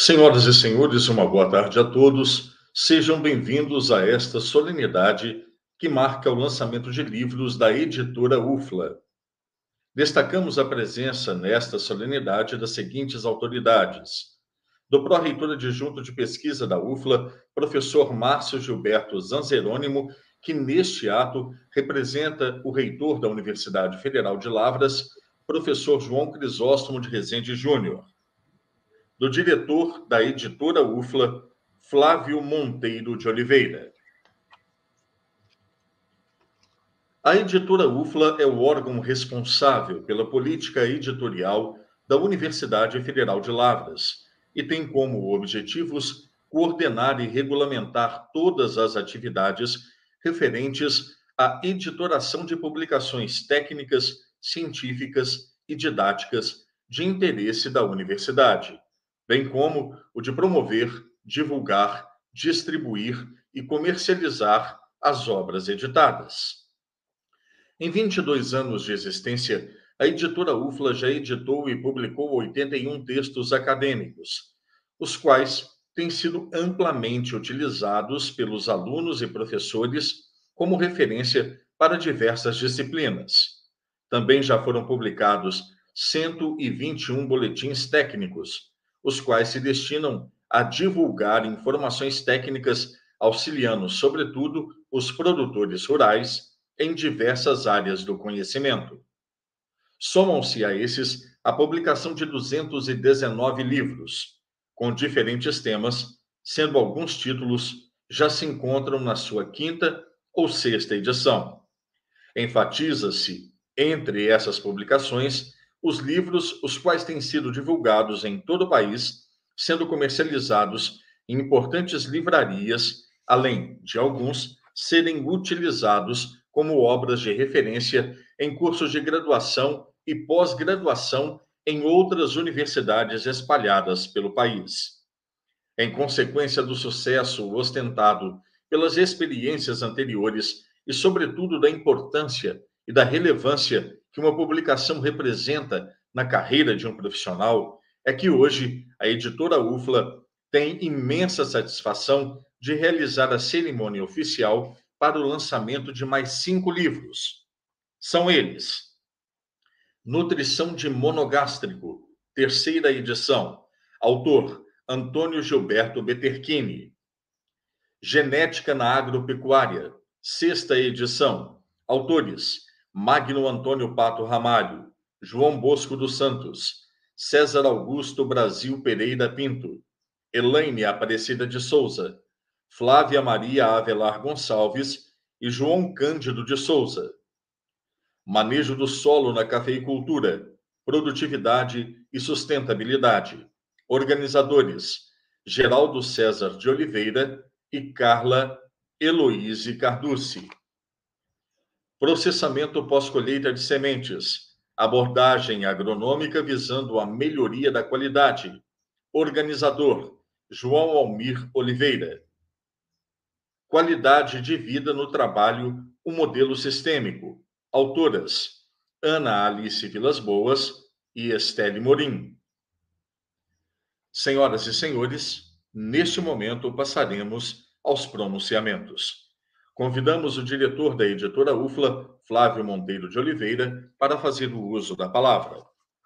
Senhoras e senhores, uma boa tarde a todos. Sejam bem-vindos a esta solenidade que marca o lançamento de livros da editora UFLA. Destacamos a presença nesta solenidade das seguintes autoridades: do pró-reitor adjunto de pesquisa da UFLA, professor Márcio Gilberto Zanzerônimo, que neste ato representa o reitor da Universidade Federal de Lavras, professor João Crisóstomo de Rezende Júnior; do diretor da editora UFLA, Flávio Monteiro de Oliveira. A editora UFLA é o órgão responsável pela política editorial da Universidade Federal de Lavras e tem como objetivos coordenar e regulamentar todas as atividades referentes à editoração de publicações técnicas, científicas e didáticas de interesse da universidade, bem como o de promover, divulgar, distribuir e comercializar as obras editadas. Em 22 anos de existência, a editora UFLA já editou e publicou 81 textos acadêmicos, os quais têm sido amplamente utilizados pelos alunos e professores como referência para diversas disciplinas. Também já foram publicados 121 boletins técnicos, os quais se destinam a divulgar informações técnicas, auxiliando, sobretudo, os produtores rurais em diversas áreas do conhecimento. Somam-se a esses a publicação de 219 livros, com diferentes temas, sendo alguns títulos já se encontram na sua quinta ou sexta edição. Enfatiza-se, entre essas publicações, os livros os quais têm sido divulgados em todo o país, sendo comercializados em importantes livrarias, além de alguns serem utilizados como obras de referência em cursos de graduação e pós-graduação em outras universidades espalhadas pelo país. Em consequência do sucesso ostentado pelas experiências anteriores e, sobretudo, da importância e da relevância que uma publicação representa na carreira de um profissional, é que hoje a editora UFLA tem imensa satisfação de realizar a cerimônia oficial para o lançamento de mais 5 livros. São eles: Nutrição de Monogástrico, terceira edição, autor Antônio Gilberto Beterchini; Genética na Agropecuária, sexta edição, autores Magno Antônio Pato Ramalho, João Bosco dos Santos, César Augusto Brasil Pereira Pinto, Elaine Aparecida de Souza, Flávia Maria Avelar Gonçalves e João Cândido de Souza. Manejo do solo na cafeicultura, produtividade e sustentabilidade. Organizadores: Geraldo César de Oliveira e Carla Heloíse Carducci. Processamento pós-colheita de sementes, abordagem agronômica visando a melhoria da qualidade. Organizador: João Almir Oliveira. Qualidade de vida no trabalho, um modelo sistêmico. Autoras: Ana Alice Vilas Boas e Estelle Morim. Senhoras e senhores, neste momento passaremos aos pronunciamentos. Convidamos o diretor da editora UFLA, Flávio Monteiro de Oliveira, para fazer o uso da palavra.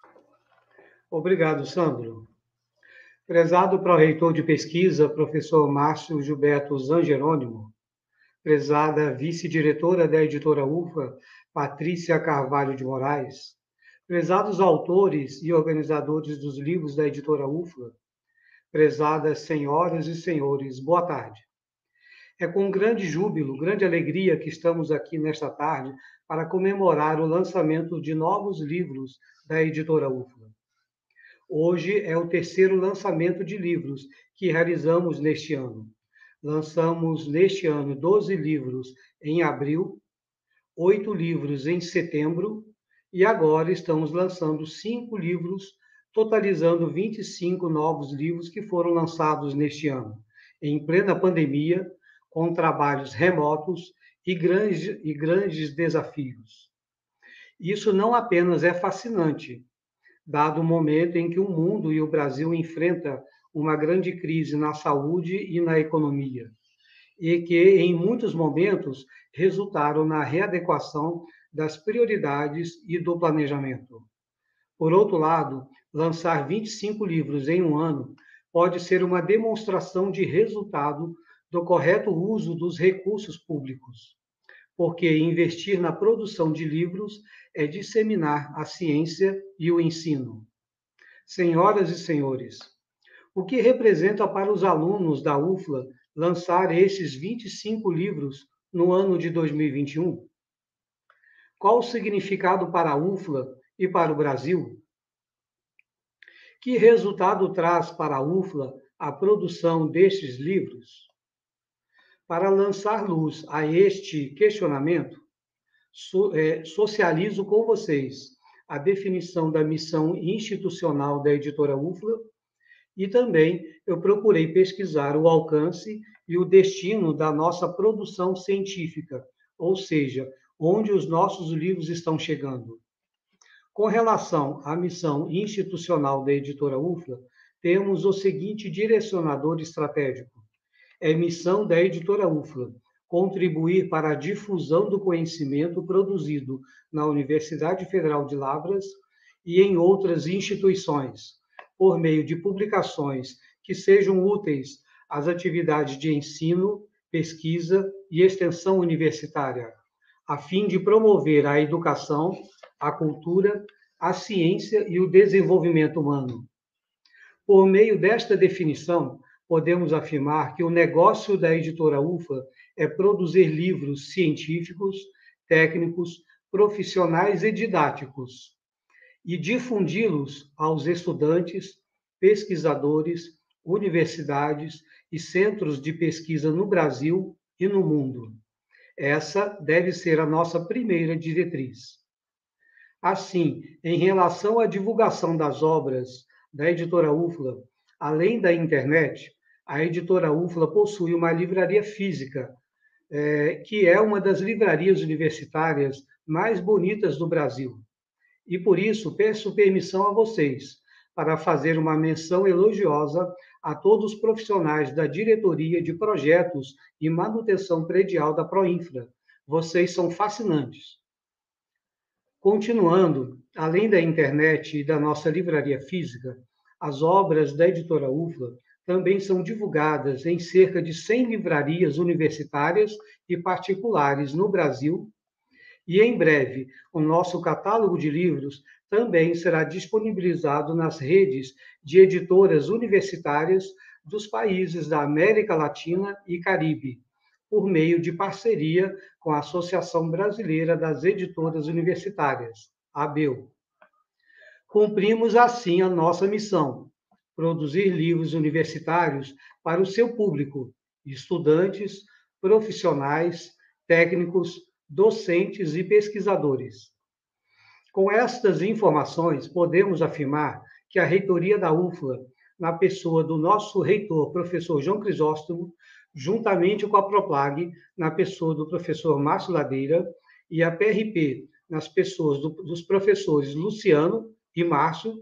Obrigado, Sandro. Prezado pró-reitor de pesquisa, professor Márcio Gilberto Zangerônimo, prezada vice-diretora da editora UFLA, Patrícia Carvalho de Moraes, prezados autores e organizadores dos livros da editora UFLA, prezadas senhoras e senhores, boa tarde. É com grande júbilo, grande alegria que estamos aqui nesta tarde para comemorar o lançamento de novos livros da editora UFLA. Hoje é o terceiro lançamento de livros que realizamos neste ano. Lançamos neste ano 12 livros em abril, 8 livros em setembro e agora estamos lançando 5 livros, totalizando 25 novos livros que foram lançados neste ano, em plena pandemia, com trabalhos remotos e grandes desafios. Isso não apenas é fascinante, dado o momento em que o mundo e o Brasil enfrentam uma grande crise na saúde e na economia, e que, em muitos momentos, resultaram na readequação das prioridades e do planejamento. Por outro lado, lançar 25 livros em um ano pode ser uma demonstração de resultado do correto uso dos recursos públicos, porque investir na produção de livros é disseminar a ciência e o ensino. Senhoras e senhores, o que representa para os alunos da UFLA lançar esses 25 livros no ano de 2021? Qual o significado para a UFLA e para o Brasil? Que resultado traz para a UFLA a produção destes livros? Para lançar luz a este questionamento, socializo com vocês a definição da missão institucional da editora UFLA e também eu procurei pesquisar o alcance e o destino da nossa produção científica, ou seja, onde os nossos livros estão chegando. Com relação à missão institucional da editora UFLA, temos o seguinte direcionador estratégico. É missão da editora UFLA contribuir para a difusão do conhecimento produzido na Universidade Federal de Lavras e em outras instituições, por meio de publicações que sejam úteis às atividades de ensino, pesquisa e extensão universitária, a fim de promover a educação, a cultura, a ciência e o desenvolvimento humano. Por meio desta definição, podemos afirmar que o negócio da editora UFLA é produzir livros científicos, técnicos, profissionais e didáticos, e difundi-los aos estudantes, pesquisadores, universidades e centros de pesquisa no Brasil e no mundo. Essa deve ser a nossa primeira diretriz. Assim, em relação à divulgação das obras da editora UFLA, além da internet, a editora UFLA possui uma livraria física, que é uma das livrarias universitárias mais bonitas do Brasil. E por isso peço permissão a vocês para fazer uma menção elogiosa a todos os profissionais da diretoria de projetos e manutenção predial da Proinfra. Vocês são fascinantes. Continuando, além da internet e da nossa livraria física, as obras da editora UFLA também são divulgadas em cerca de 100 livrarias universitárias e particulares no Brasil, e em breve o nosso catálogo de livros também será disponibilizado nas redes de editoras universitárias dos países da América Latina e Caribe, por meio de parceria com a Associação Brasileira das Editoras Universitárias, ABEU. Cumprimos assim a nossa missão: produzir livros universitários para o seu público, estudantes, profissionais, técnicos, docentes e pesquisadores. Com estas informações, podemos afirmar que a reitoria da UFLA, na pessoa do nosso reitor, professor João Crisóstomo, juntamente com a Proplag, na pessoa do professor Márcio Ladeira, e a PRP, nas pessoas dos professores Luciano e Márcio,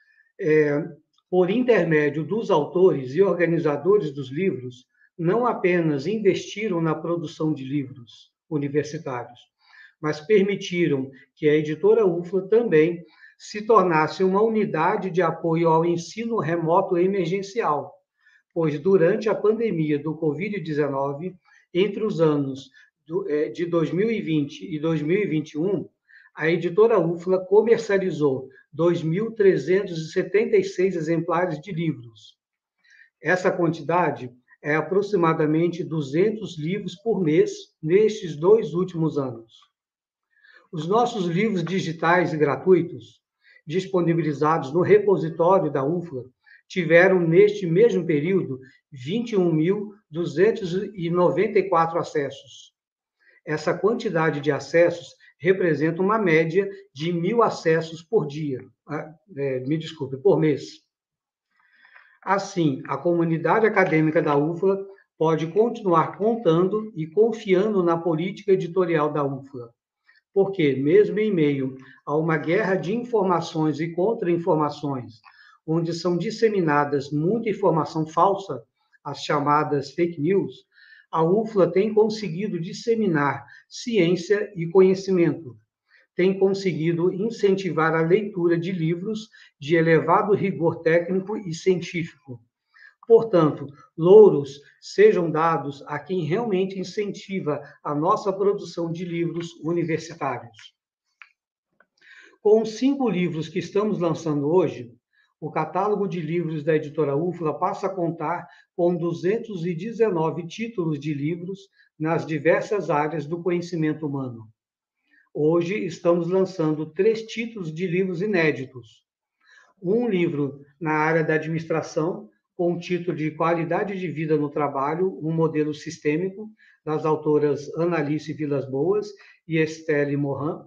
por intermédio dos autores e organizadores dos livros, não apenas investiram na produção de livros universitários, mas permitiram que a editora UFLA também se tornasse uma unidade de apoio ao ensino remoto emergencial, pois durante a pandemia do Covid-19, entre os anos de 2020 e 2021, a editora UFLA comercializou 2.376 exemplares de livros. Essa quantidade é aproximadamente 200 livros por mês nestes 2 últimos anos. Os nossos livros digitais e gratuitos, disponibilizados no repositório da UFLA, tiveram, neste mesmo período, 21.294 acessos. Essa quantidade de acessos representa uma média de 1.000 acessos por dia, por mês. Assim, a comunidade acadêmica da UFLA pode continuar contando e confiando na política editorial da UFLA, porque, mesmo em meio a uma guerra de informações e contra-informações, onde são disseminadas muita informação falsa, as chamadas fake news, a UFLA tem conseguido disseminar ciência e conhecimento, tem conseguido incentivar a leitura de livros de elevado rigor técnico e científico. Portanto, louros sejam dados a quem realmente incentiva a nossa produção de livros universitários. Com os 5 livros que estamos lançando hoje, o catálogo de livros da editora UFLA passa a contar com 219 títulos de livros nas diversas áreas do conhecimento humano. Hoje estamos lançando 3 títulos de livros inéditos. Um livro na área da administração, com o título de Qualidade de Vida no Trabalho, um modelo sistêmico, das autoras Analice Vilas Boas e Estelle Morin.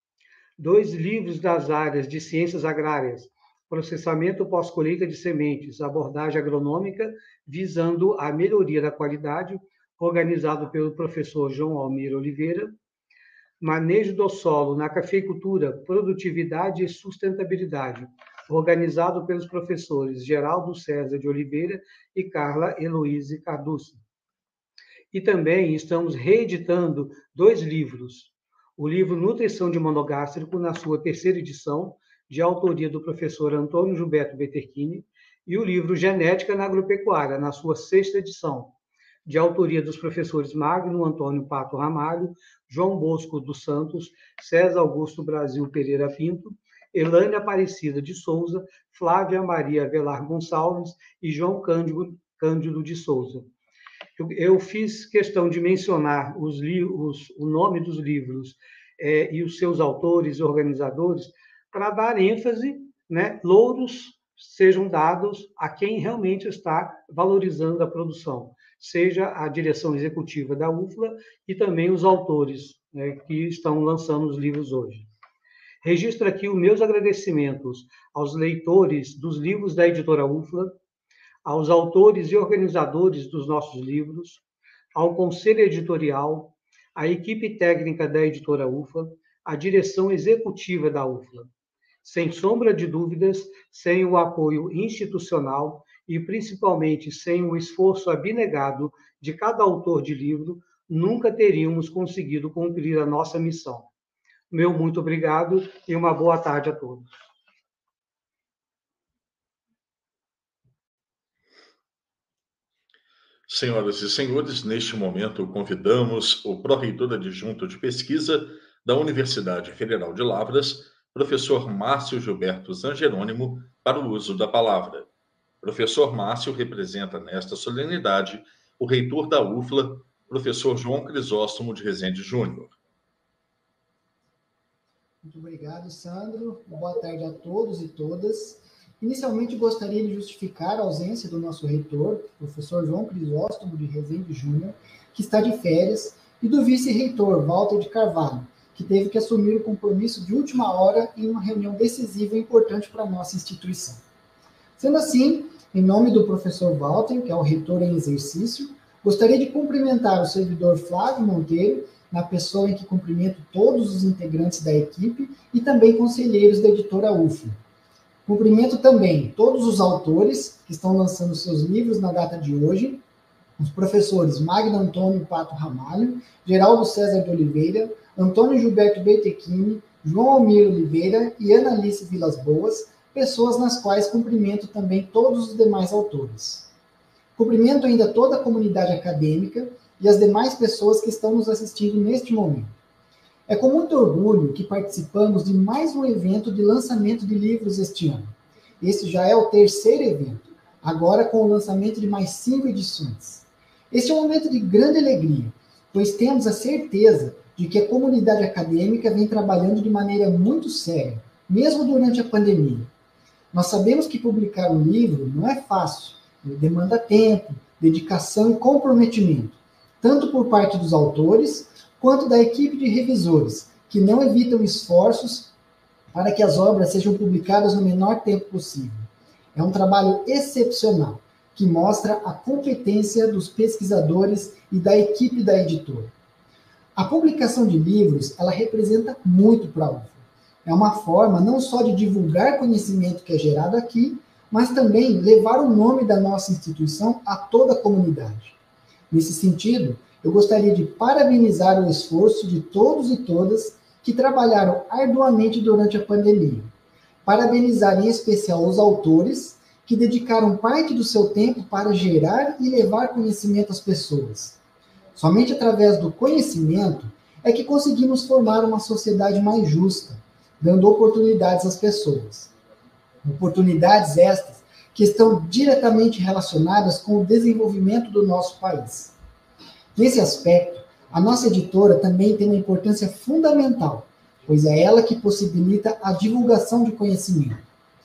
2 livros das áreas de ciências agrárias, processamento pós-colheita de sementes, abordagem agronômica, visando a melhoria da qualidade, organizado pelo professor João Almir Oliveira. Manejo do solo na cafeicultura, produtividade e sustentabilidade, organizado pelos professores Geraldo César de Oliveira e Carla Heloíse Carducci. E também estamos reeditando 2 livros. O livro Nutrição de Monogástrico, na sua 3ª edição, de autoria do professor Antônio Gilberto Beterchini, e o livro Genética na Agropecuária, na sua 6ª edição, de autoria dos professores Magno Antônio Pato Ramalho, João Bosco dos Santos, César Augusto Brasil Pereira Pinto, Elânia Aparecida de Souza, Flávia Maria Avelar Gonçalves e João Cândido de Souza. Eu fiz questão de mencionar o nome dos livros e os seus autores e organizadores para dar ênfase, né, louros sejam dados a quem realmente está valorizando a produção, seja a direção executiva da UFLA e também os autores, né, que estão lançando os livros hoje. Registro aqui os meus agradecimentos aos leitores dos livros da editora UFLA, aos autores e organizadores dos nossos livros, ao conselho editorial, à equipe técnica da editora UFLA, à direção executiva da UFLA. Sem sombra de dúvidas, sem o apoio institucional e, principalmente, sem o esforço abnegado de cada autor de livro, nunca teríamos conseguido cumprir a nossa missão. Meu muito obrigado e uma boa tarde a todos. Senhoras e senhores, neste momento convidamos o pró-reitor adjunto de pesquisa da Universidade Federal de Lavras, professor Márcio Gilberto Zangerônimo, para o uso da palavra. Professor Márcio representa nesta solenidade o reitor da UFLA, professor João Crisóstomo de Rezende Júnior. Muito obrigado, Sandro. Boa tarde a todos e todas. Inicialmente, gostaria de justificar a ausência do nosso reitor, professor João Crisóstomo de Rezende Júnior, que está de férias, e do vice-reitor, Walter de Carvalho, que teve que assumir o compromisso de última hora em uma reunião decisiva e importante para a nossa instituição. Sendo assim, em nome do professor Walter, que é o reitor em exercício, gostaria de cumprimentar o servidor Flávio Monteiro, na pessoa em que cumprimento todos os integrantes da equipe e também conselheiros da editora UFLA. Cumprimento também todos os autores que estão lançando seus livros na data de hoje, os professores Magno Antônio Pato Ramalho, Geraldo César de Oliveira, Antônio Gilberto Bettechini, João Almir Oliveira e Analice Vilas Boas, pessoas nas quais cumprimento também todos os demais autores. Cumprimento ainda toda a comunidade acadêmica e as demais pessoas que estão nos assistindo neste momento. É com muito orgulho que participamos de mais um evento de lançamento de livros este ano. Esse já é o 3º evento, agora com o lançamento de mais 5 edições. Este é um momento de grande alegria, pois temos a certeza de que a comunidade acadêmica vem trabalhando de maneira muito séria, mesmo durante a pandemia. Nós sabemos que publicar um livro não é fácil, demanda tempo, dedicação e comprometimento, tanto por parte dos autores, quanto da equipe de revisores, que não evitam esforços para que as obras sejam publicadas no menor tempo possível. É um trabalho excepcional, que mostra a competência dos pesquisadores e da equipe da editora. A publicação de livros, ela representa muito para a UFLA. É uma forma não só de divulgar conhecimento que é gerado aqui, mas também levar o nome da nossa instituição a toda a comunidade. Nesse sentido, eu gostaria de parabenizar o esforço de todos e todas que trabalharam arduamente durante a pandemia. Parabenizar em especial os autores que dedicaram parte do seu tempo para gerar e levar conhecimento às pessoas. Somente através do conhecimento é que conseguimos formar uma sociedade mais justa, dando oportunidades às pessoas. Oportunidades estas que estão diretamente relacionadas com o desenvolvimento do nosso país. Nesse aspecto, a nossa editora também tem uma importância fundamental, pois é ela que possibilita a divulgação de conhecimento.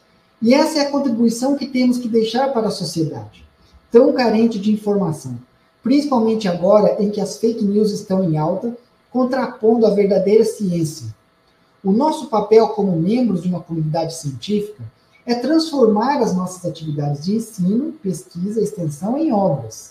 E essa é a contribuição que temos que deixar para a sociedade, tão carente de informação, principalmente agora em que as fake news estão em alta, contrapondo a verdadeira ciência. O nosso papel como membros de uma comunidade científica é transformar as nossas atividades de ensino, pesquisa e extensão em obras.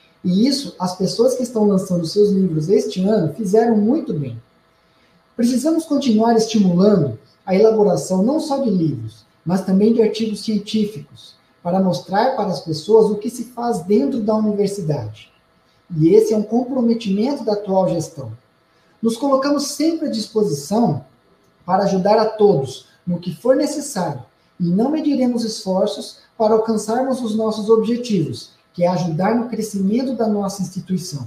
E isso, as pessoas que estão lançando seus livros este ano fizeram muito bem. Precisamos continuar estimulando a elaboração não só de livros, mas também de artigos científicos, para mostrar para as pessoas o que se faz dentro da universidade. E esse é um comprometimento da atual gestão. Nos colocamos sempre à disposição para ajudar a todos no que for necessário, e não mediremos esforços para alcançarmos os nossos objetivos, que é ajudar no crescimento da nossa instituição.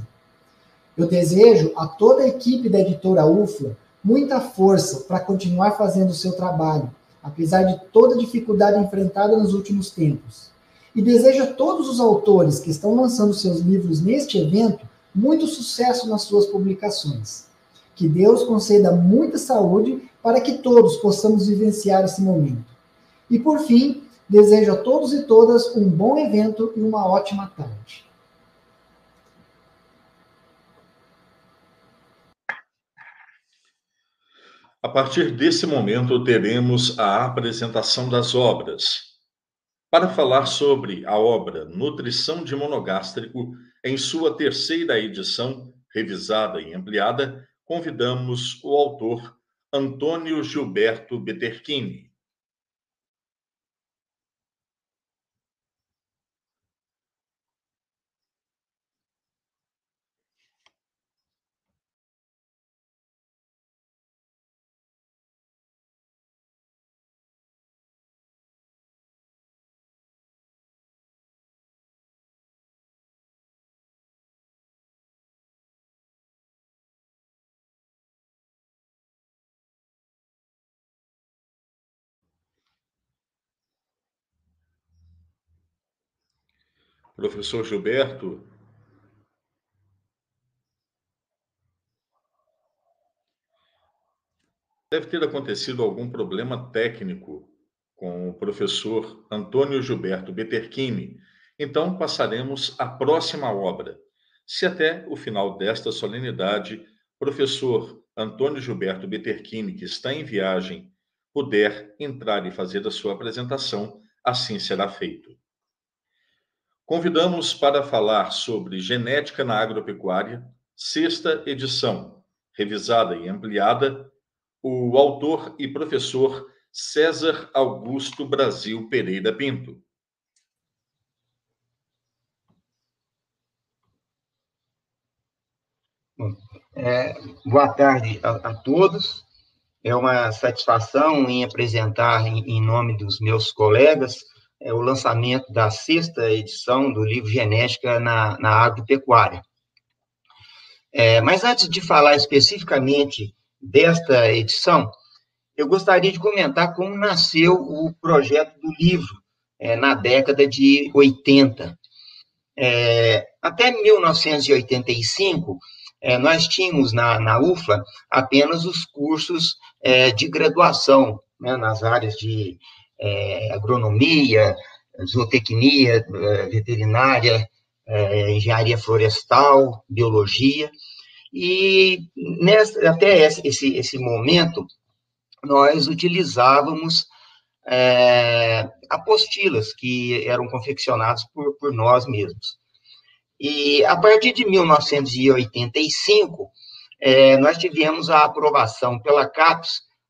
Eu desejo a toda a equipe da editora UFLA muita força para continuar fazendo o seu trabalho, apesar de toda a dificuldade enfrentada nos últimos tempos. E desejo a todos os autores que estão lançando seus livros neste evento muito sucesso nas suas publicações. Que Deus conceda muita saúde para que todos possamos vivenciar esse momento. E, por fim, desejo a todos e todas um bom evento e uma ótima tarde. A partir desse momento, teremos a apresentação das obras. Para falar sobre a obra Nutrição de Monogástrico, em sua terceira edição, revisada e ampliada, convidamos o autor Antônio Gilberto Beterchini. Professor Gilberto, deve ter acontecido algum problema técnico com o professor Antônio Gilberto Beterchini. Então, passaremos à próxima obra. Se até o final desta solenidade, professor Antônio Gilberto Beterchini, que está em viagem, puder entrar e fazer a sua apresentação, assim será feito. Convidamos para falar sobre Genética na Agropecuária, sexta edição, revisada e ampliada, o autor e professor César Augusto Brasil Pereira Pinto. Boa tarde a todos. É uma satisfação em apresentar, em nome dos meus colegas, o lançamento da sexta edição do livro Genética na Agropecuária. Mas antes de falar especificamente desta edição, eu gostaria de comentar como nasceu o projeto do livro na década de 80. Até 1985, nós tínhamos na UFLA apenas os cursos de graduação, né, nas áreas de agronomia, zootecnia, veterinária, engenharia florestal, biologia, e até esse momento nós utilizávamos apostilas que eram confeccionadas por nós mesmos. E a partir de 1985, nós tivemos a aprovação pela CAPES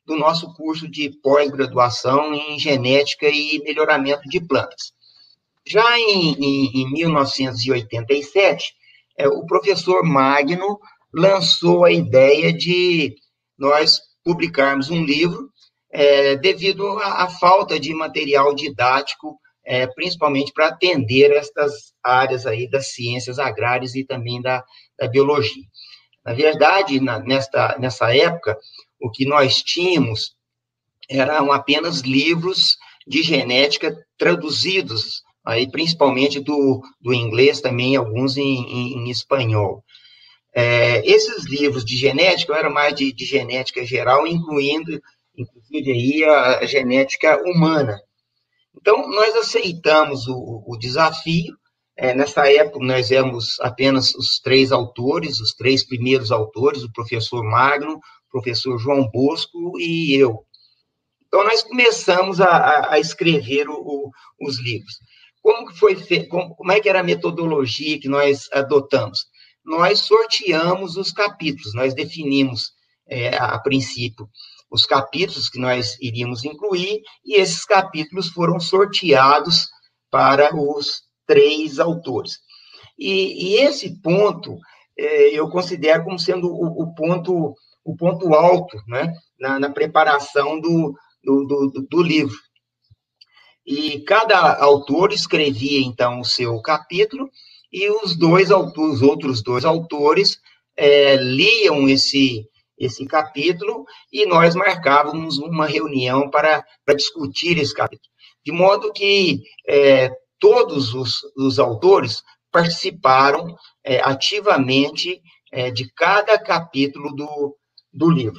do nosso curso de pós-graduação em genética e melhoramento de plantas. Já em 1987, o professor Magno lançou a ideia de nós publicarmos um livro devido à falta de material didático, principalmente para atender estas áreas aí das ciências agrárias e também da biologia. Na verdade, nessa época, o que nós tínhamos eram apenas livros de genética traduzidos, aí principalmente do inglês, também alguns em espanhol. Esses livros de genética eram mais de genética geral, incluindo, inclusive, aí a genética humana. Então, nós aceitamos o desafio. Nessa época, nós éramos apenas os três primeiros autores, o professor Magno, o professor João Bosco e eu. Então, nós começamos a escrever os livros. Como que foi feito? Como é que era a metodologia que nós adotamos? Nós sorteamos os capítulos, nós definimos, a princípio, os capítulos que nós iríamos incluir, e esses capítulos foram sorteados para os 3 autores. E esse ponto, eu considero como sendo o ponto alto, né, na preparação do livro. E cada autor escrevia, então, o seu capítulo, e os outros dois autores liam esse capítulo, e nós marcávamos uma reunião para discutir esse capítulo. De modo que todos os autores participaram ativamente de cada capítulo do livro.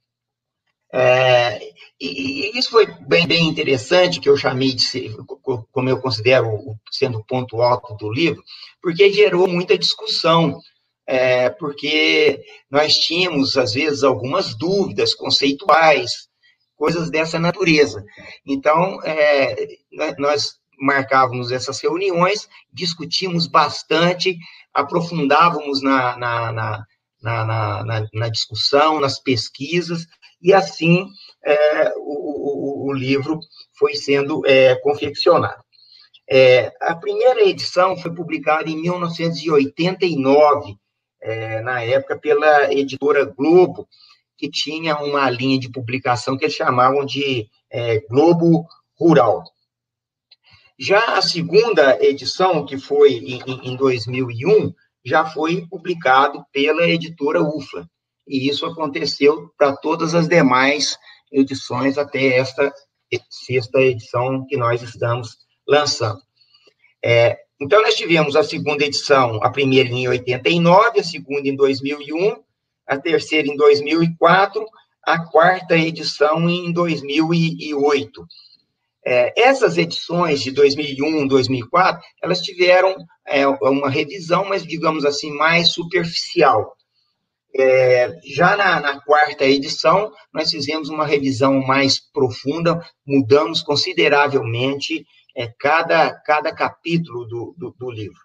E isso foi bem interessante, que eu chamei de ser, como eu considero sendo o ponto alto do livro, porque gerou muita discussão, porque nós tínhamos, às vezes, algumas dúvidas conceituais, coisas dessa natureza. Então, nós marcávamos essas reuniões, discutimos bastante, aprofundávamos na discussão, nas pesquisas, e assim o livro foi sendo confeccionado. A primeira edição foi publicada em 1989, na época, pela editora Globo, que tinha uma linha de publicação que eles chamavam de Globo Rural. Já a segunda edição, que foi em 2001, já foi publicado pela editora UFLA, e isso aconteceu para todas as demais edições até esta 6ª edição que nós estamos lançando. Então, nós tivemos a segunda edição, a primeira em 89, a segunda em 2001, a terceira em 2004, a quarta edição em 2008. Essas edições de 2001, 2004, elas tiveram uma revisão, mas, digamos assim, mais superficial. Já na quarta edição, nós fizemos uma revisão mais profunda, mudamos consideravelmente cada capítulo do livro.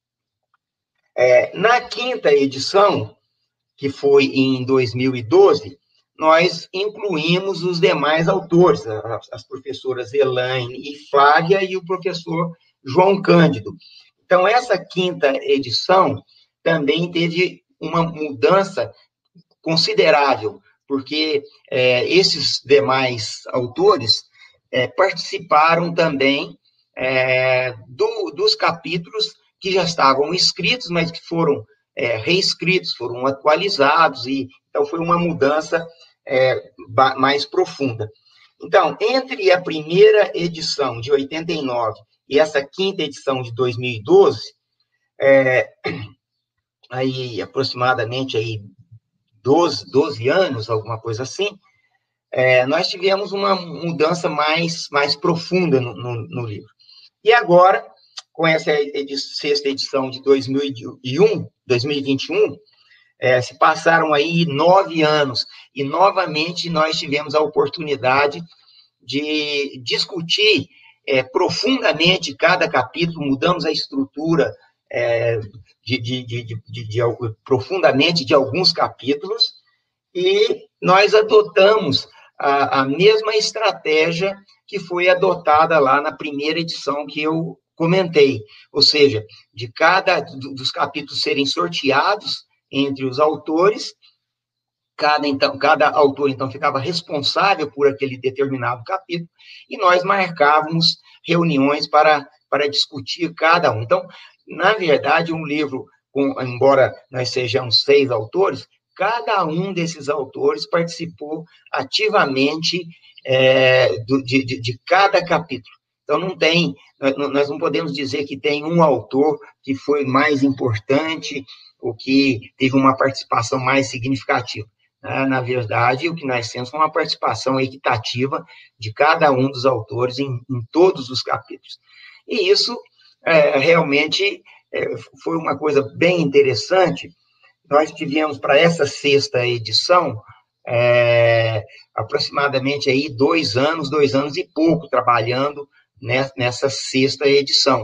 Na quinta edição, que foi em 2012, nós incluímos os demais autores, as professoras Elaine e Flávia e o professor João Cândido. Então, essa quinta edição também teve uma mudança considerável, porque esses demais autores participaram também dos capítulos que já estavam escritos, mas que foram reescritos, foram atualizados, e então foi uma mudança mais profunda. Então, entre a primeira edição de 89 e essa quinta edição de 2012, aí aproximadamente aí 12 anos, alguma coisa assim, nós tivemos uma mudança mais profunda no livro. E agora, com essa 6ª edição de 2021, se passaram aí 9 anos, e novamente nós tivemos a oportunidade de discutir profundamente cada capítulo, mudamos a estrutura profundamente de alguns capítulos, e nós adotamos a mesma estratégia que foi adotada lá na primeira edição que eu comentei, ou seja, de dos capítulos serem sorteados entre os autores, cada autor, então, ficava responsável por aquele determinado capítulo, e nós marcávamos reuniões para discutir cada um. Então, na verdade, um livro, embora nós sejamos 6 autores, cada um desses autores participou ativamente de cada capítulo. Então, nós não podemos dizer que tem um autor que foi mais importante ou que teve uma participação mais significativa. Na verdade, o que nós temos é uma participação equitativa de cada um dos autores em todos os capítulos. E isso realmente foi uma coisa bem interessante. Nós tivemos, para essa 6ª edição, aproximadamente aí 2 anos e pouco, trabalhando nessa 6ª edição.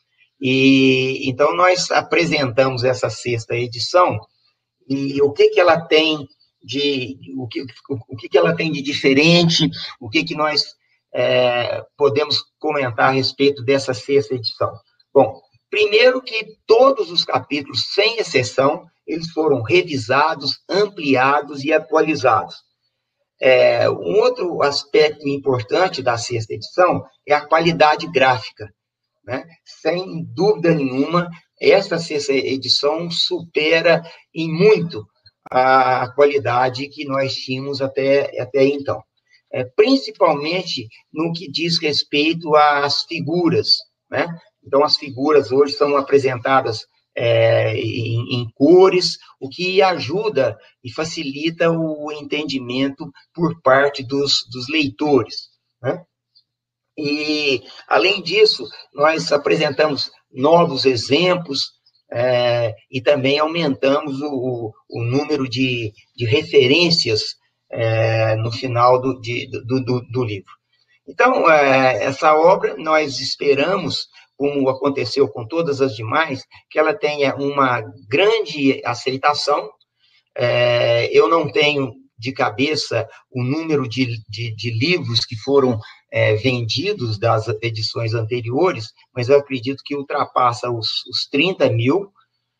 E então, nós apresentamos essa 6ª edição, e o que ela tem o que ela tem de diferente, o que nós podemos comentar a respeito dessa 6ª edição. Bom, primeiro que todos os capítulos, sem exceção, eles foram revisados, ampliados e atualizados. Um outro aspecto importante da 6ª edição é a qualidade gráfica, né? Sem dúvida nenhuma, esta 6ª edição supera em muito a qualidade que nós tínhamos até então. Principalmente no que diz respeito às figuras, né? Então, as figuras hoje são apresentadas em cores, o que ajuda e facilita o entendimento por parte dos leitores, né? E, além disso, nós apresentamos novos exemplos e também aumentamos o número de referências no final do livro. Então, essa obra, nós esperamos, como aconteceu com todas as demais, que ela tenha uma grande aceitação. Eu não tenho de cabeça o número de livros que foram vendidos das edições anteriores, mas eu acredito que ultrapassa os 30 mil,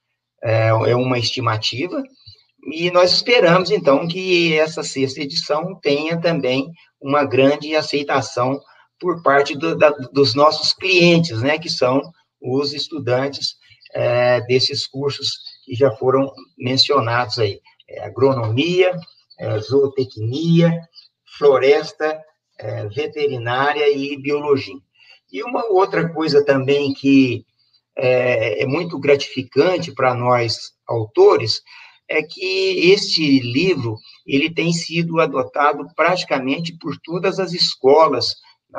é uma estimativa, e nós esperamos, então, que essa 6ª edição tenha também uma grande aceitação por parte dos nossos clientes, né, que são os estudantes desses cursos que já foram mencionados aí, agronomia, zootecnia, floresta, veterinária e biologia. E uma outra coisa também que é muito gratificante para nós, autores, é que este livro ele tem sido adotado praticamente por todas as escolas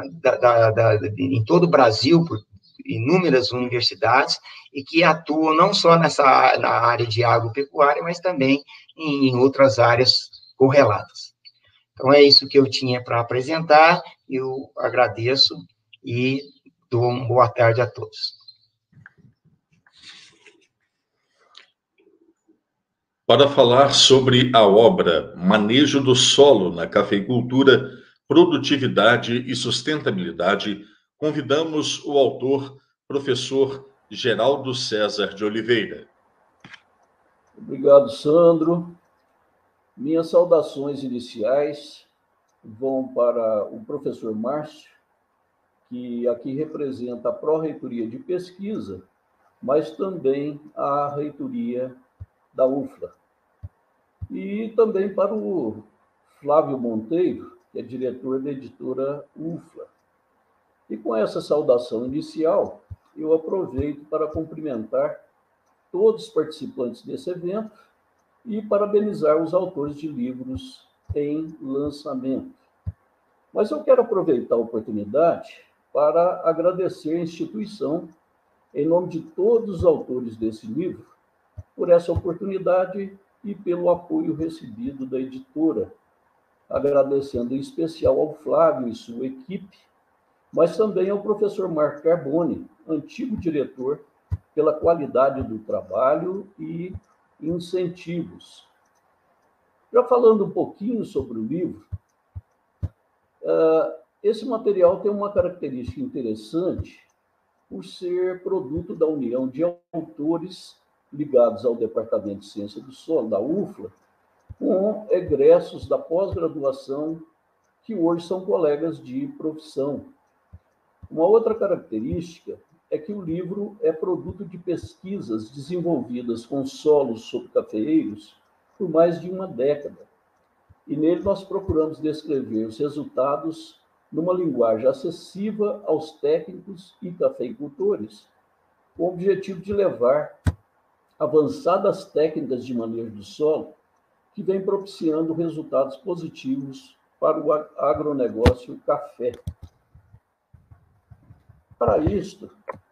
em todo o Brasil, por inúmeras universidades, e que atuam não só na área de agropecuária, mas também em outras áreas correlatas. Então, é isso que eu tinha para apresentar, eu agradeço e dou uma boa tarde a todos. Para falar sobre a obra Manejo do Solo na Cafeicultura, Produtividade e Sustentabilidade, convidamos o autor, professor Geraldo César de Oliveira. Obrigado, Sandro. Minhas saudações iniciais vão para o professor Márcio, que aqui representa a Pró-Reitoria de Pesquisa, mas também a Reitoria da UFLA. E também para o Flávio Monteiro, que é diretor da editora UFLA. E com essa saudação inicial, eu aproveito para cumprimentar todos os participantes desse evento e parabenizar os autores de livros em lançamento. Mas eu quero aproveitar a oportunidade para agradecer a instituição, em nome de todos os autores desse livro, por essa oportunidade e pelo apoio recebido da editora, agradecendo em especial ao Flávio e sua equipe, mas também ao professor Marco Carboni, antigo diretor, pela qualidade do trabalho e incentivos. Já falando um pouquinho sobre o livro, Esse material tem uma característica interessante por ser produto da união de autores ligados ao Departamento de Ciência do Solo, da UFLA, com egressos da pós-graduação que hoje são colegas de profissão. Uma outra característica é que o livro é produto de pesquisas desenvolvidas com solos sobre cafeeiros por mais de uma década. E nele nós procuramos descrever os resultados numa linguagem acessível aos técnicos e cafeicultores, com o objetivo de levar avançadas técnicas de manejo do solo que vem propiciando resultados positivos para o agronegócio café. Para isto,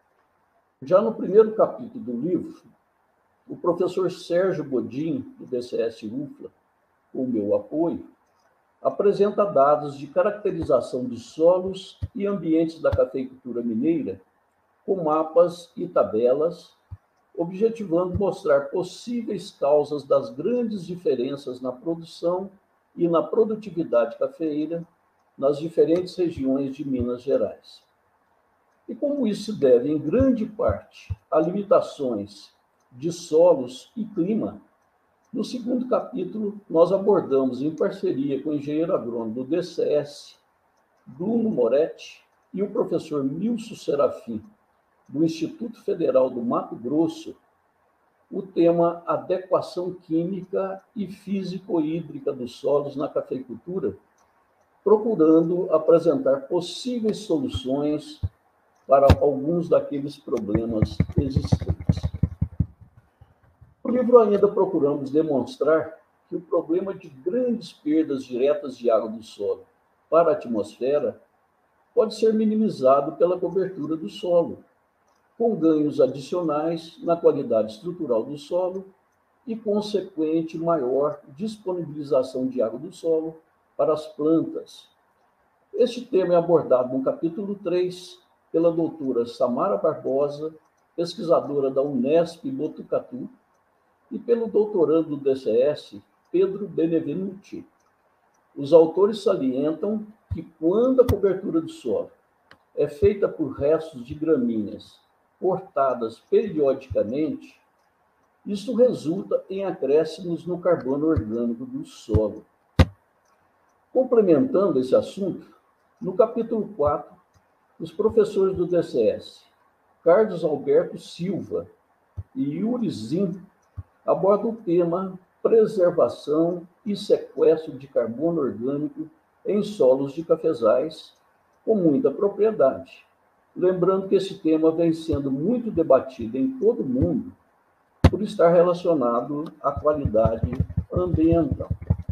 já no primeiro capítulo do livro, o professor Sérgio Godin, do DCS UFLA, com o meu apoio, apresenta dados de caracterização de solos e ambientes da cafeicultura mineira, com mapas e tabelas, objetivando mostrar possíveis causas das grandes diferenças na produção e na produtividade cafeeira nas diferentes regiões de Minas Gerais. E como isso se deve, em grande parte, a limitações de solos e clima, no segundo capítulo, nós abordamos, em parceria com o engenheiro agrônomo do DCS, Bruno Moretti, e o professor Milson Serafim, do Instituto Federal do Mato Grosso, o tema adequação química e físico-hídrica dos solos na cafeicultura, procurando apresentar possíveis soluções para alguns daqueles problemas existentes. No livro ainda procuramos demonstrar que o problema de grandes perdas diretas de água do solo para a atmosfera pode ser minimizado pela cobertura do solo, com ganhos adicionais na qualidade estrutural do solo e consequente maior disponibilização de água do solo para as plantas. Este tema é abordado no capítulo 3 pela doutora Samara Barbosa, pesquisadora da Unesp Botucatu, e pelo doutorando do DCS, Pedro Benevenuti. Os autores salientam que quando a cobertura do solo é feita por restos de gramíneas cortadas periodicamente, isso resulta em acréscimos no carbono orgânico do solo. Complementando esse assunto, no capítulo 4, os professores do DCS, Carlos Alberto Silva e Yuri Zin, abordam o tema preservação e sequestro de carbono orgânico em solos de cafezais com muita propriedade. Lembrando que esse tema vem sendo muito debatido em todo o mundo por estar relacionado à qualidade ambiental.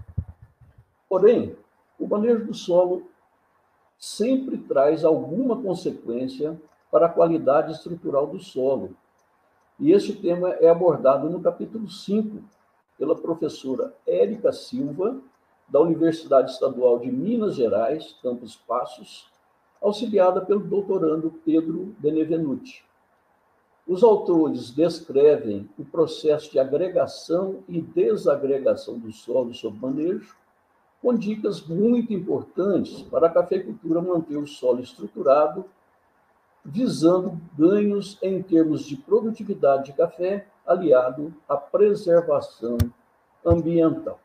Porém, o manejo do solo sempre traz alguma consequência para a qualidade estrutural do solo. E esse tema é abordado no capítulo 5, pela professora Érica Silva, da Universidade Estadual de Minas Gerais, Campos Passos, auxiliada pelo doutorando Pedro Benevenuti. Os autores descrevem o processo de agregação e desagregação do solo sob manejo, com dicas muito importantes para a cafeicultura manter o solo estruturado, visando ganhos em termos de produtividade de café, aliado à preservação ambiental.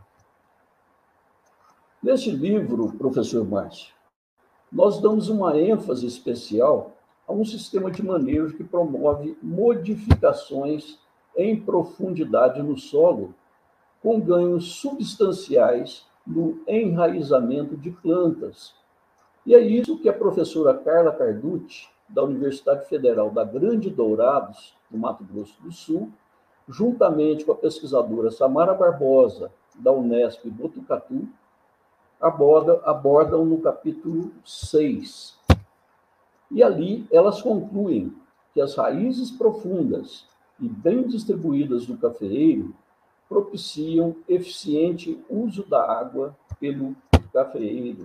Neste livro, professor Márcio, nós damos uma ênfase especial a um sistema de manejo que promove modificações em profundidade no solo, com ganhos substanciais no enraizamento de plantas. E é isso que a professora Carla Carducci, da Universidade Federal da Grande Dourados, no Mato Grosso do Sul, juntamente com a pesquisadora Samara Barbosa, da Unesp Botucatu, abordam no capítulo 6. E ali elas concluem que as raízes profundas e bem distribuídas do cafeeiro propiciam eficiente uso da água pelo cafeeiro.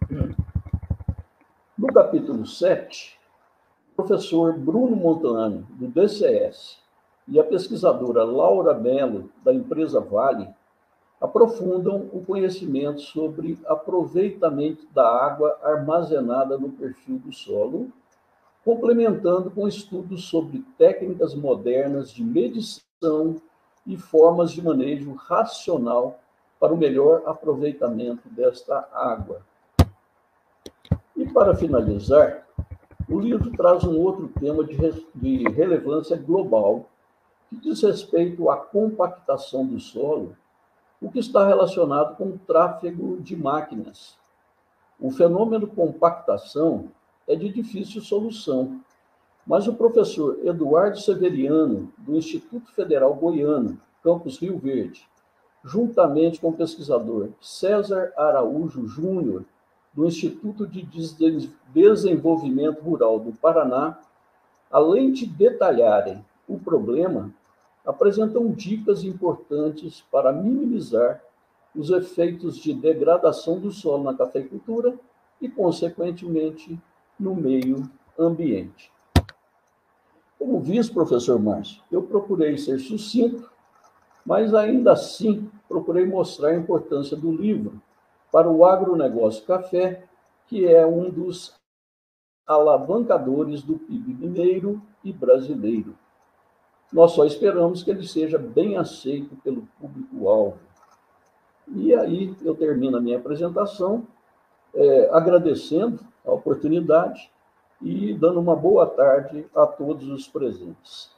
No capítulo 7, o professor Bruno Montanari, do DCS, e a pesquisadora Laura Mello, da empresa Vale, aprofundam o conhecimento sobre aproveitamento da água armazenada no perfil do solo, complementando com estudos sobre técnicas modernas de medição e formas de manejo racional para o melhor aproveitamento desta água. E para finalizar, o livro traz um outro tema de relevância global, que diz respeito à compactação do solo, o que está relacionado com o tráfego de máquinas. O fenômeno compactação é de difícil solução, mas o professor Eduardo Severiano, do Instituto Federal Goiano, campus Rio Verde, juntamente com o pesquisador César Araújo Júnior, do Instituto de Desenvolvimento Rural do Paraná, além de detalharem o problema, apresentam dicas importantes para minimizar os efeitos de degradação do solo na cafeicultura e, consequentemente, no meio ambiente. Como vice, professor Márcio, eu procurei ser sucinto, mas ainda assim procurei mostrar a importância do livro para o agronegócio café, que é um dos alavancadores do PIB mineiro e brasileiro. Nós só esperamos que ele seja bem aceito pelo público-alvo. E aí eu termino a minha apresentação, agradecendo a oportunidade e dando uma boa tarde a todos os presentes.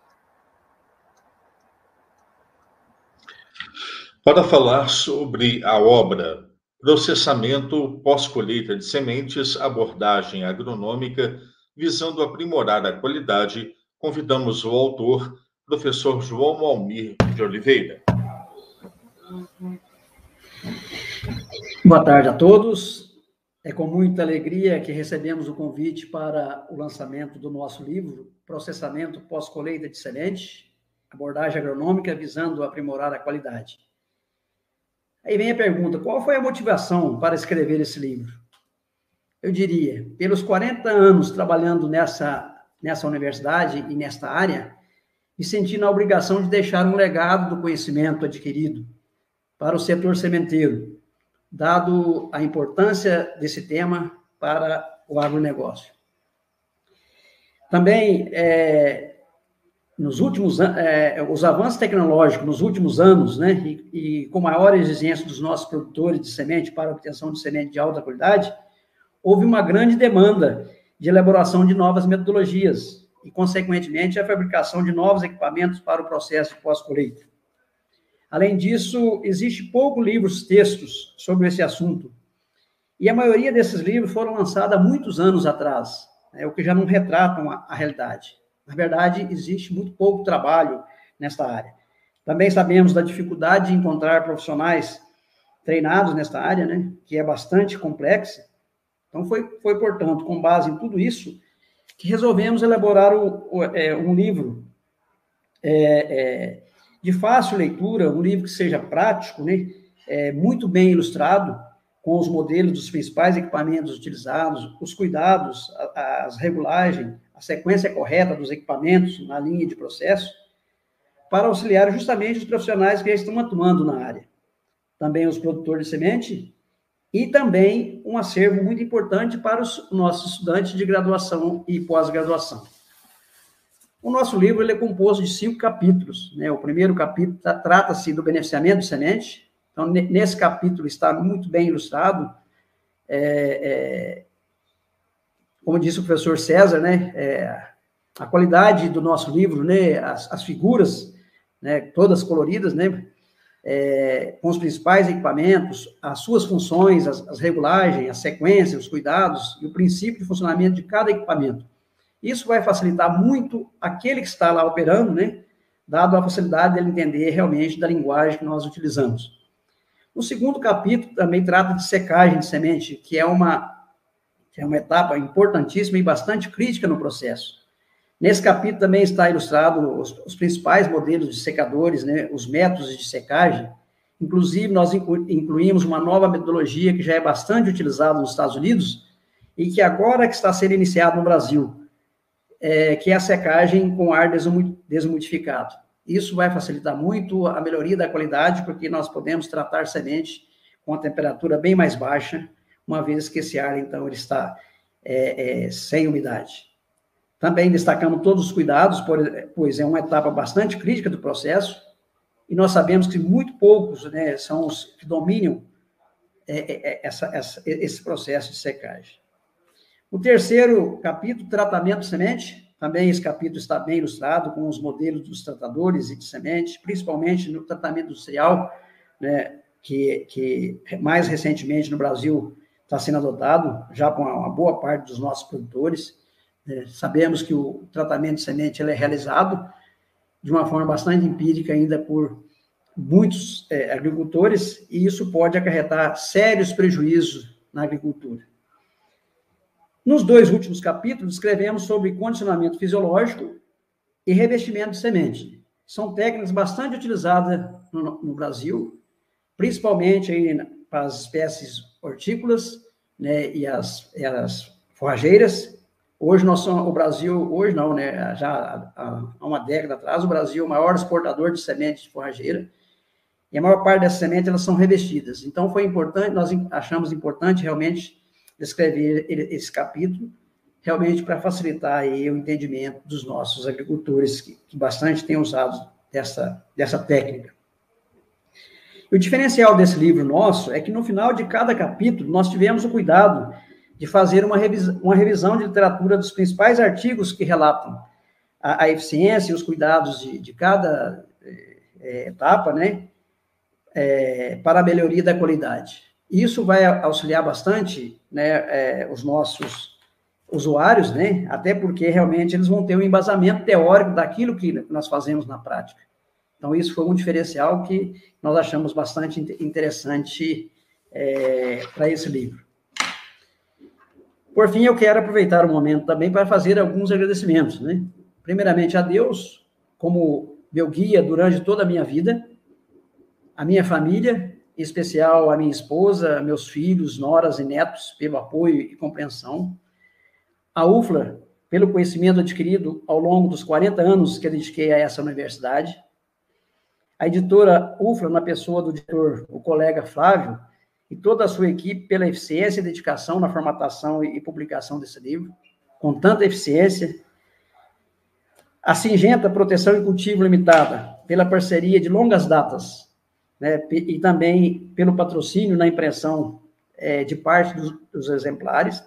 Para falar sobre a obra Processamento pós-colheita de sementes, abordagem agronômica visando aprimorar a qualidade, convidamos o autor, professor João Almir de Oliveira. Boa tarde a todos. É com muita alegria que recebemos o convite para o lançamento do nosso livro, Processamento pós-colheita de semente, abordagem agronômica visando aprimorar a qualidade. Aí vem a pergunta, qual foi a motivação para escrever esse livro? Eu diria, pelos 40 anos trabalhando nessa universidade e nesta área, me senti na obrigação de deixar um legado do conhecimento adquirido para o setor sementeiro, dado a importância desse tema para o agronegócio. Também, os avanços tecnológicos nos últimos anos, né, e com maior exigência dos nossos produtores de semente para a obtenção de semente de alta qualidade, houve uma grande demanda de elaboração de novas metodologias e, consequentemente, a fabricação de novos equipamentos para o processo de pós-colheita. Além disso, existe poucos livros, textos sobre esse assunto, e a maioria desses livros foram lançados há muitos anos atrás, o que já não retratam a realidade. Na verdade, existe muito pouco trabalho nesta área. Também sabemos da dificuldade de encontrar profissionais treinados nesta área, né, que é bastante complexa. Então, foi, portanto, com base em tudo isso, que resolvemos elaborar um livro de fácil leitura, um livro que seja prático, né, muito bem ilustrado, com os modelos dos principais equipamentos utilizados, os cuidados, as regulagens, a sequência correta dos equipamentos na linha de processo, para auxiliar justamente os profissionais que já estão atuando na área. Também os produtores de semente e também um acervo muito importante para os nossos estudantes de graduação e pós-graduação. O nosso livro ele é composto de 5 capítulos, né? O primeiro capítulo trata-se do beneficiamento de semente. Então, nesse capítulo está muito bem ilustrado, como disse o professor César, né, a qualidade do nosso livro, né, as figuras, né, todas coloridas, né, com os principais equipamentos, as suas funções, as regulagens, a sequência, os cuidados e o princípio de funcionamento de cada equipamento. Isso vai facilitar muito aquele que está lá operando, né, dado a facilidade dele entender realmente da linguagem que nós utilizamos. O segundo capítulo também trata de secagem de semente, que é uma etapa importantíssima e bastante crítica no processo. Nesse capítulo também está ilustrado os principais modelos de secadores, né, os métodos de secagem. Inclusive, nós incluímos uma nova metodologia que já é bastante utilizada nos Estados Unidos e que agora que está sendo iniciada no Brasil, que é a secagem com ar desumidificado. Isso vai facilitar muito a melhoria da qualidade, porque nós podemos tratar semente com a temperatura bem mais baixa, uma vez que esse ar, então, ele está sem umidade. Também destacamos todos os cuidados, pois é uma etapa bastante crítica do processo, e nós sabemos que muito poucos, né, são os que dominam esse processo de secagem. O terceiro capítulo, tratamento de semente, também esse capítulo está bem ilustrado com os modelos dos tratadores e de semente, principalmente no tratamento industrial, né, que mais recentemente no Brasil está sendo adotado, já com uma boa parte dos nossos produtores. Sabemos que o tratamento de semente ele é realizado de uma forma bastante empírica ainda por muitos agricultores, e isso pode acarretar sérios prejuízos na agricultura. Nos 2 últimos capítulos, escrevemos sobre condicionamento fisiológico e revestimento de semente. São técnicas bastante utilizadas no Brasil, principalmente aí para as espécies hortícolas, né, e as forrageiras. Hoje o Brasil, hoje não, né, já há uma década atrás, o Brasil é o maior exportador de semente de forrageira, e a maior parte dessas sementes elas são revestidas. Então, foi importante, nós achamos importante realmente escrever esse capítulo, realmente para facilitar aí o entendimento dos nossos agricultores, que bastante têm usado dessa técnica. E o diferencial desse livro nosso é que no final de cada capítulo nós tivemos o cuidado de fazer uma revisão de literatura dos principais artigos que relatam a eficiência e os cuidados de cada etapa, né, para a melhoria da qualidade. Isso vai auxiliar bastante, né, os nossos usuários, né, até porque realmente eles vão ter um embasamento teórico daquilo que nós fazemos na prática. Então, isso foi um diferencial que nós achamos bastante interessante para esse livro. Por fim, eu quero aproveitar o momento também para fazer alguns agradecimentos, né? Primeiramente a Deus, como meu guia durante toda a minha vida, a minha família, em especial a minha esposa, meus filhos, noras e netos, pelo apoio e compreensão. A UFLA, pelo conhecimento adquirido ao longo dos 40 anos que eu dediquei a essa universidade. A editora UFLA, na pessoa do diretor, o colega Flávio, e toda a sua equipe pela eficiência e dedicação na formatação e publicação desse livro, com tanta eficiência. A Singenta Proteção e Cultivo Limitada, pela parceria de longas datas, né, e também pelo patrocínio na impressão de parte dos exemplares.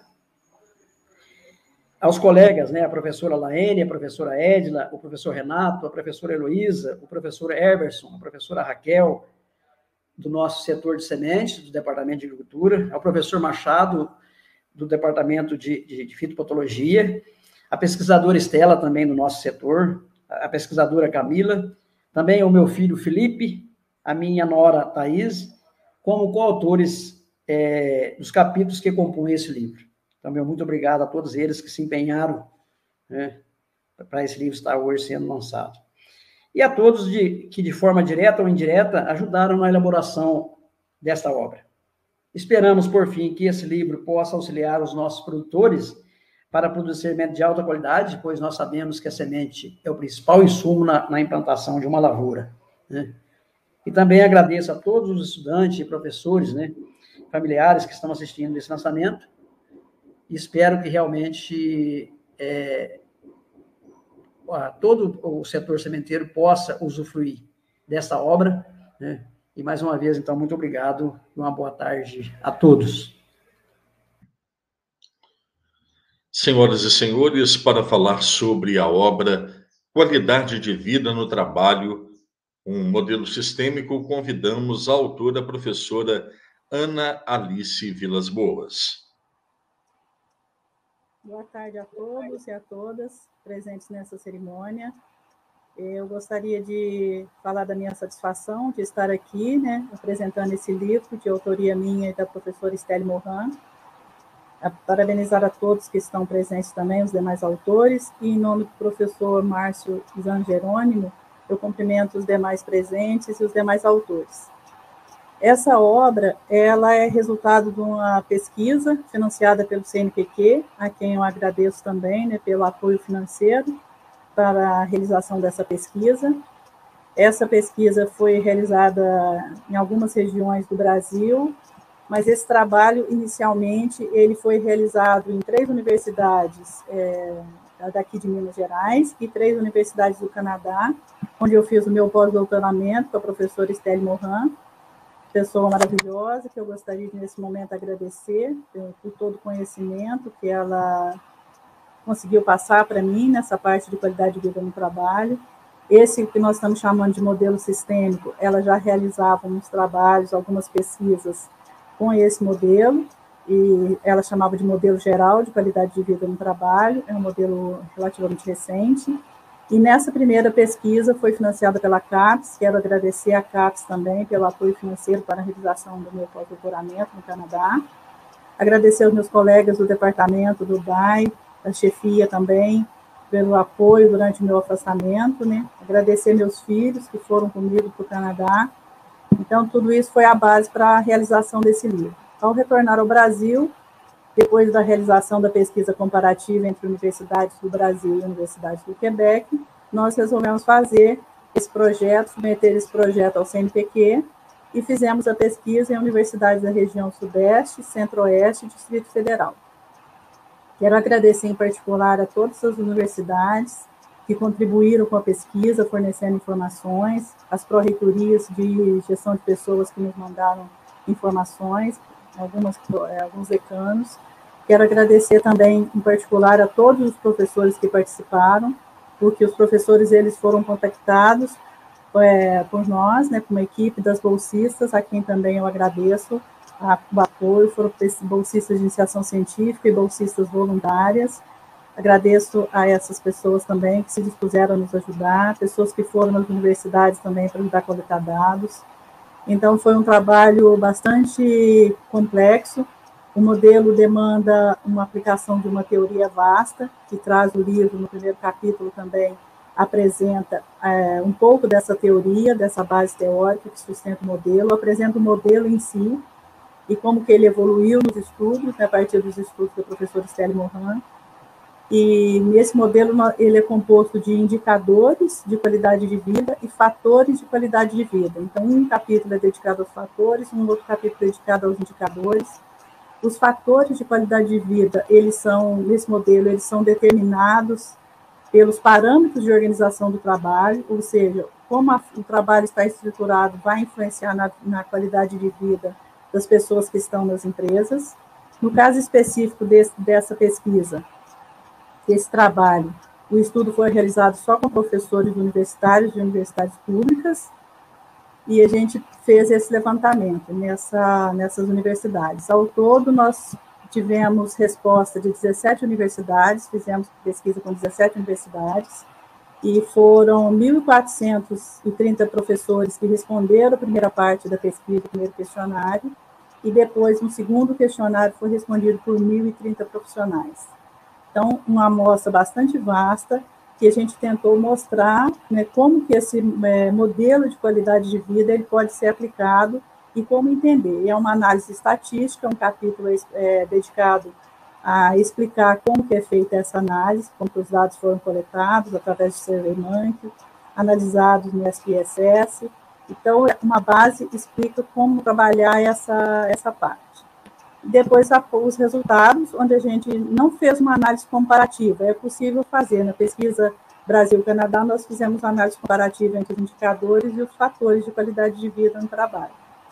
Aos colegas, né, a professora Laene, a professora Edila, o professor Renato, a professora Heloísa, o professor Everson, a professora Raquel, do nosso setor de sementes, do Departamento de Agricultura, ao professor Machado, do Departamento de Fitopatologia, a pesquisadora Estela, também do nosso setor, a pesquisadora Camila, também o meu filho Felipe, a minha nora Thaís, como coautores dos capítulos que compõem esse livro. Então, meu muito obrigado a todos eles que se empenharam, né, para esse livro estar hoje sendo lançado. E a todos que, de forma direta ou indireta, ajudaram na elaboração desta obra. Esperamos, por fim, que esse livro possa auxiliar os nossos produtores para produzir semente de alta qualidade, pois nós sabemos que a semente é o principal insumo na implantação de uma lavoura, né? E também agradeço a todos os estudantes e professores, né, familiares que estão assistindo esse lançamento. Espero que realmente todo o setor sementeiro possa usufruir dessa obra, né? E mais uma vez, então, muito obrigado e uma boa tarde a todos. Senhoras e senhores, para falar sobre a obra Qualidade de Vida no Trabalho, um modelo sistêmico, convidamos a autora, a professora Ana Alice Vilas Boas. Boa tarde a todos e a todas presentes nessa cerimônia. Eu gostaria de falar da minha satisfação de estar aqui, né, apresentando esse livro de autoria minha e da professora Estelle Morin. Parabenizar a todos que estão presentes também, os demais autores, e em nome do professor Márcio Zangerônimo, eu cumprimento os demais presentes e os demais autores. Essa obra, ela é resultado de uma pesquisa financiada pelo CNPq, a quem eu agradeço também, né, pelo apoio financeiro para a realização dessa pesquisa. Essa pesquisa foi realizada em algumas regiões do Brasil, mas esse trabalho, inicialmente, ele foi realizado em 3 universidades daqui de Minas Gerais e 3 universidades do Canadá, onde eu fiz o meu pós-doutoramento com a professora Estelle Morin, pessoa maravilhosa, que eu gostaria de, nesse momento, agradecer por todo o conhecimento que ela conseguiu passar para mim nessa parte de qualidade de vida no trabalho. Esse que nós estamos chamando de modelo sistêmico, ela já realizava uns trabalhos, algumas pesquisas com esse modelo, e ela chamava de modelo geral de qualidade de vida no trabalho, é um modelo relativamente recente. E nessa primeira pesquisa foi financiada pela CAPES, quero agradecer à CAPES também pelo apoio financeiro para a realização do meu pós-doutoramento no Canadá. Agradecer aos meus colegas do departamento, do DAI, da chefia também, pelo apoio durante o meu afastamento, né? Agradecer meus filhos que foram comigo para o Canadá. Então, tudo isso foi a base para a realização desse livro. Ao retornar ao Brasil, depois da realização da pesquisa comparativa entre universidades do Brasil e universidades do Quebec, nós resolvemos fazer esse projeto, submeter esse projeto ao CNPq, e fizemos a pesquisa em universidades da região Sudeste, Centro-Oeste e Distrito Federal. Quero agradecer em particular a todas as universidades que contribuíram com a pesquisa, fornecendo informações, as pró-reitorias de gestão de pessoas que nos mandaram informações, alguns decanos. Quero agradecer também, em particular, a todos os professores que participaram, porque os professores eles foram contactados por nós, né, com uma equipe das bolsistas, a quem também eu agradeço o apoio, foram bolsistas de iniciação científica e bolsistas voluntárias. Agradeço a essas pessoas também que se dispuseram a nos ajudar, pessoas que foram nas universidades também para ajudar a coletar dados. Então, foi um trabalho bastante complexo. O modelo demanda uma aplicação de uma teoria vasta, que traz o livro, no primeiro capítulo também, apresenta um pouco dessa teoria, dessa base teórica que sustenta o modelo, apresenta o modelo em si, e como que ele evoluiu nos estudos, né, a partir dos estudos da professora Estelle Morin. E nesse modelo ele é composto de indicadores de qualidade de vida e fatores de qualidade de vida. Então, um capítulo é dedicado aos fatores, um outro capítulo é dedicado aos indicadores. Os fatores de qualidade de vida, nesse modelo, eles são determinados pelos parâmetros de organização do trabalho, ou seja, como o trabalho está estruturado vai influenciar na qualidade de vida das pessoas que estão nas empresas. No caso específico dessa pesquisa, esse trabalho, o estudo foi realizado só com professores universitários de universidades públicas, e a gente fez esse levantamento nessas universidades. Ao todo, nós tivemos resposta de 17 universidades, fizemos pesquisa com 17 universidades, e foram 1.430 professores que responderam a primeira parte da pesquisa, o primeiro questionário, e depois, um segundo questionário foi respondido por 1.030 profissionais. Então, uma amostra bastante vasta, que a gente tentou mostrar, né, como que esse modelo de qualidade de vida ele pode ser aplicado e como entender. É uma análise estatística, um capítulo dedicado a explicar como que é feita essa análise, como que os dados foram coletados através do SurveyMonkey, analisados no SPSS. Então, uma base explica como trabalhar essa parte. Depois, os resultados, onde a gente não fez uma análise comparativa. É possível fazer. Na pesquisa Brasil-Canadá, nós fizemos uma análise comparativa entre os indicadores e os fatores de qualidade de vida no trabalho.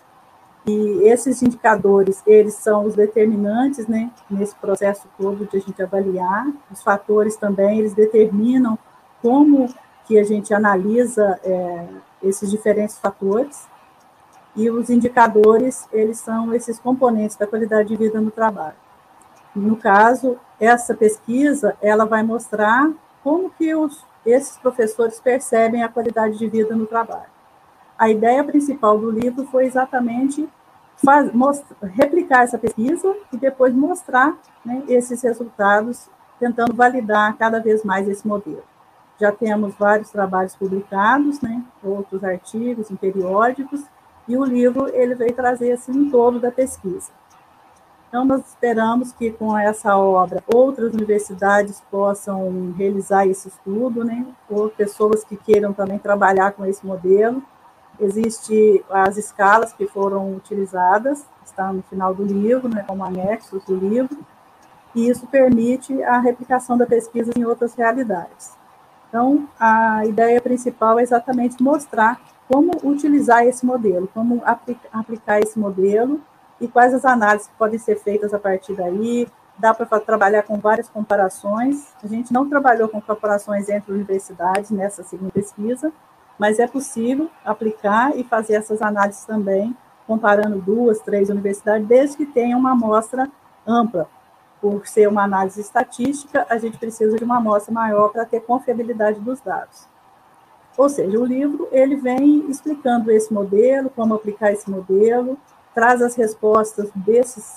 E esses indicadores, eles são os determinantes, né, nesse processo todo de a gente avaliar. Os fatores também, eles determinam como que a gente analisa esses diferentes fatores. E os indicadores, eles são esses componentes da qualidade de vida no trabalho. No caso, essa pesquisa, ela vai mostrar como que esses professores percebem a qualidade de vida no trabalho. A ideia principal do livro foi exatamente replicar essa pesquisa e depois mostrar, né, esses resultados, tentando validar cada vez mais esse modelo. Já temos vários trabalhos publicados, né, outros artigos em periódicos, e o livro ele veio trazer assim, um todo da pesquisa. Então, nós esperamos que com essa obra outras universidades possam realizar esse estudo, né? Ou pessoas que queiram também trabalhar com esse modelo. Existem as escalas que foram utilizadas, está no final do livro, né, como anexos do livro, e isso permite a replicação da pesquisa em outras realidades. Então, a ideia principal é exatamente mostrar como utilizar esse modelo, como aplicar esse modelo e quais as análises que podem ser feitas a partir daí. Dá para trabalhar com várias comparações. A gente não trabalhou com comparações entre universidades nessa segunda pesquisa, mas é possível aplicar e fazer essas análises também, comparando 2, 3 universidades, desde que tenha uma amostra ampla. Por ser uma análise estatística, a gente precisa de uma amostra maior para ter confiabilidade dos dados. Ou seja, o livro ele vem explicando esse modelo, como aplicar esse modelo, traz as respostas desses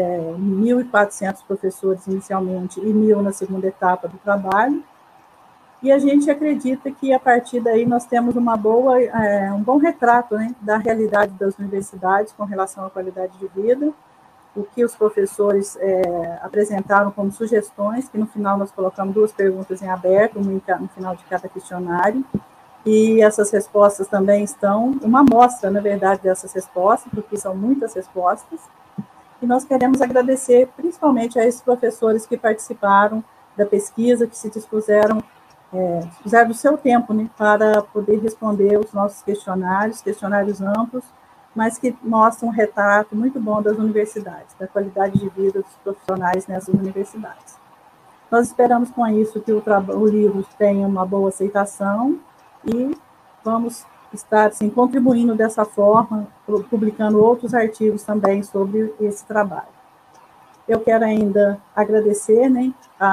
1.400 professores inicialmente e 1.000 na segunda etapa do trabalho, e a gente acredita que, a partir daí, nós temos um bom retrato, né, da realidade das universidades com relação à qualidade de vida, o que os professores apresentaram como sugestões, que no final nós colocamos 2 perguntas em aberto, no final de cada questionário, e essas respostas também estão, uma amostra, na verdade, dessas respostas, porque são muitas respostas, e nós queremos agradecer principalmente a esses professores que participaram da pesquisa, que se dispuseram do seu tempo, né, para poder responder os nossos questionários amplos, mas que mostram um retrato muito bom das universidades, da qualidade de vida dos profissionais nessas universidades. Nós esperamos com isso que o livro tenha uma boa aceitação e vamos estar assim, contribuindo dessa forma, publicando outros artigos também sobre esse trabalho. Eu quero ainda agradecer, né,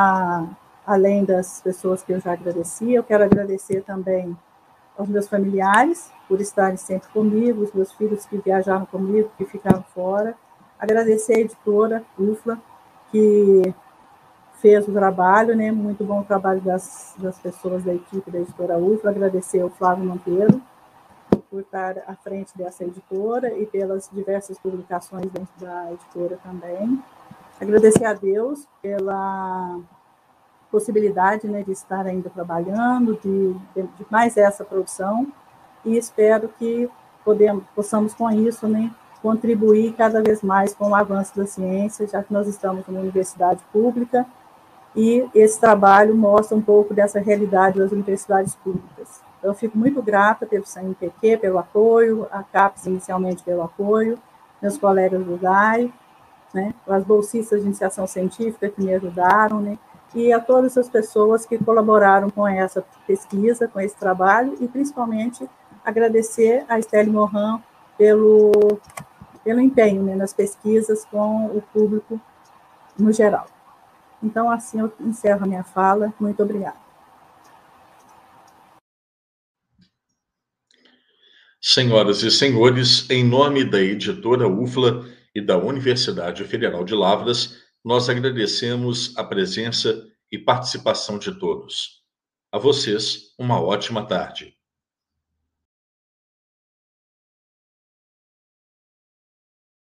além das pessoas que eu já agradeci, eu quero agradecer também aos meus familiares, por estarem sempre comigo, os meus filhos que viajaram comigo, que ficaram fora. Agradecer a editora UFLA, que fez o trabalho, né? Muito bom o trabalho das pessoas da equipe da editora UFLA. Agradecer ao Flávio Monteiro por estar à frente dessa editora e pelas diversas publicações dentro da editora também. Agradecer a Deus pela possibilidade, né, de estar ainda trabalhando, de mais essa produção, e espero que possamos com isso, né, contribuir cada vez mais com o avanço da ciência, já que nós estamos numa universidade pública, e esse trabalho mostra um pouco dessa realidade das universidades públicas. Eu fico muito grata pelo CNPq, pelo apoio, a CAPES inicialmente pelo apoio, meus colegas do DAI, né, as bolsistas de iniciação científica que me ajudaram, né, e a todas as pessoas que colaboraram com essa pesquisa, com esse trabalho, e principalmente agradecer a Estelle Morin pelo empenho, né, nas pesquisas com o público no geral. Então, assim eu encerro a minha fala. Muito obrigada. Senhoras e senhores, em nome da editora UFLA e da Universidade Federal de Lavras, nós agradecemos a presença e participação de todos. A vocês, uma ótima tarde.